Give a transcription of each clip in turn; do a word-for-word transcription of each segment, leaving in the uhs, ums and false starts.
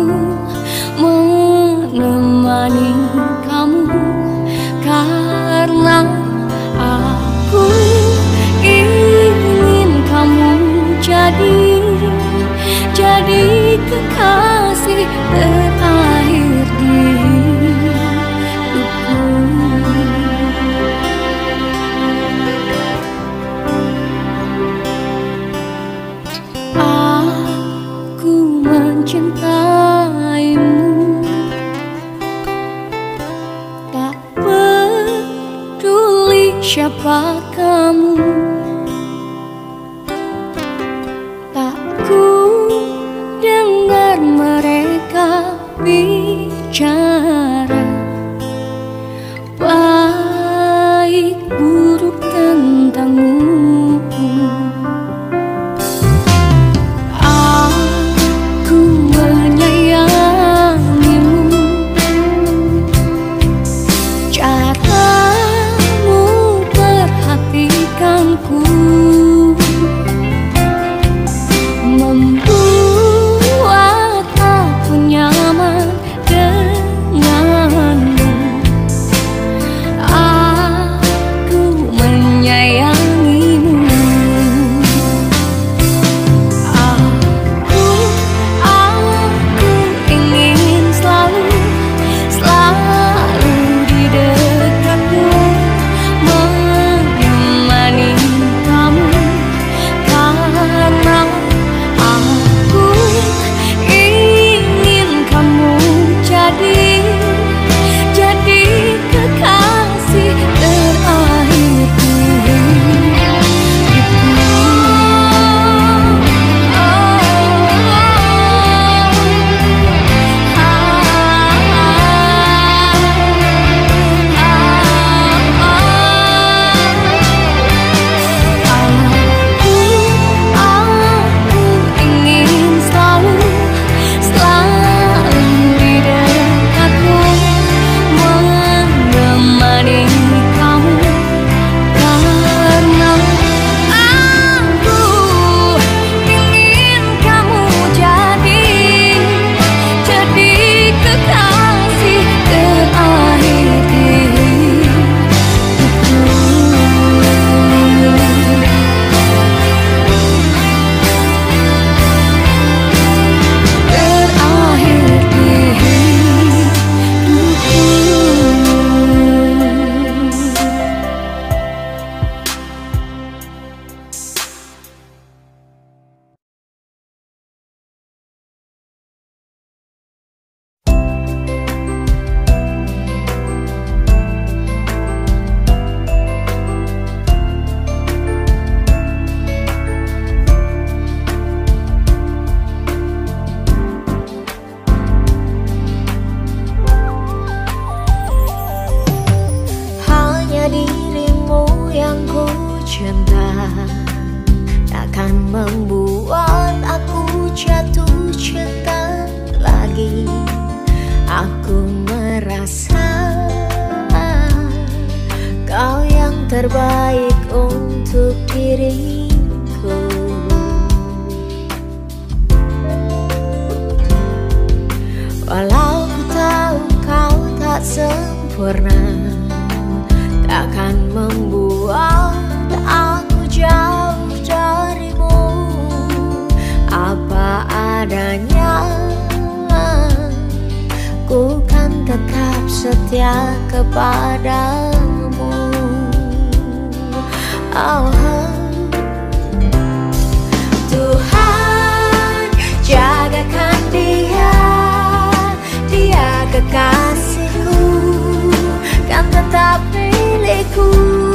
menemani kamu, karena aku ingin kamu jadi jadi kekasih terakhir di hidupku. Aku mencintaimu, tak peduli siapa kamu. Tak ku dengar mereka bicara baik buruk tentangmu. Aku menyayangimu, caramu perhatikanku, membuat aku nyaman denganmu. Aku menyayangimu. Aku, aku ingin selalu, selalu di dekatmu, menemani kamu, karena aku ingin kamu jadi jadi kekasih terakhir di hidupku. Aku ingin selalu, selalu di dekatmu, menemani kamu, karena aku ingin kamu jadi jadi kekasih terakhir di hidupku. Terakhir di Hanya dirimu yang ku cinta, takkan membuat aku jatuh cinta lagi. Aku merasa kau yang terbaik untuk diriku. Walau ku tahu kau tak sempurna, takkan membuat aku jauh darimu. Apa adanya, ku kan tetap setia kepadamu. Oh, Tuhan, jagakan dia, dia kekasihku, kan tetap milikku.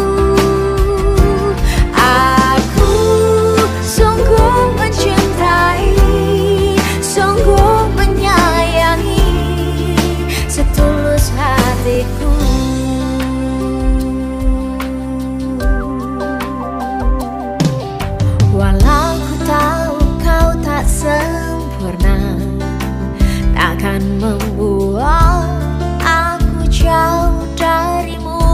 Aku sungguh mencintai, sungguh menyayangi, setulus hatiku. Walau ku tahu kau tak sempurna, takkan membuat aku jauh darimu.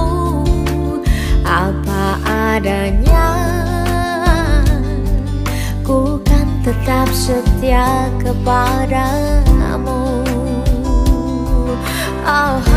Apa adanya, ku kan tetap setia kepadamu. kau